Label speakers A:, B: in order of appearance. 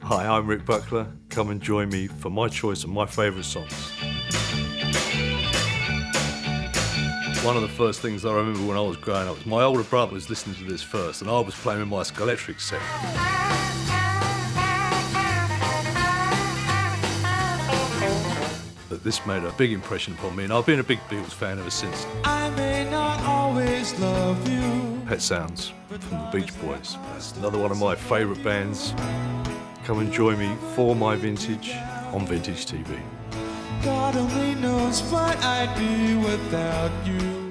A: Hi, I'm Rick Buckler. Come and join me for my choice of my favourite songs. One of the first things I remember when I was growing up was my older brother was listening to this first and I was playing with my Electric set. But this made a big impression upon me and I've been a big Beatles fan ever since.
B: I may not always love you.
A: Pet Sounds from the Beach Boys. That's another one of my favourite bands. Come and join me for my vintage on Vintage.TV.
B: God only knows what I'd be without you.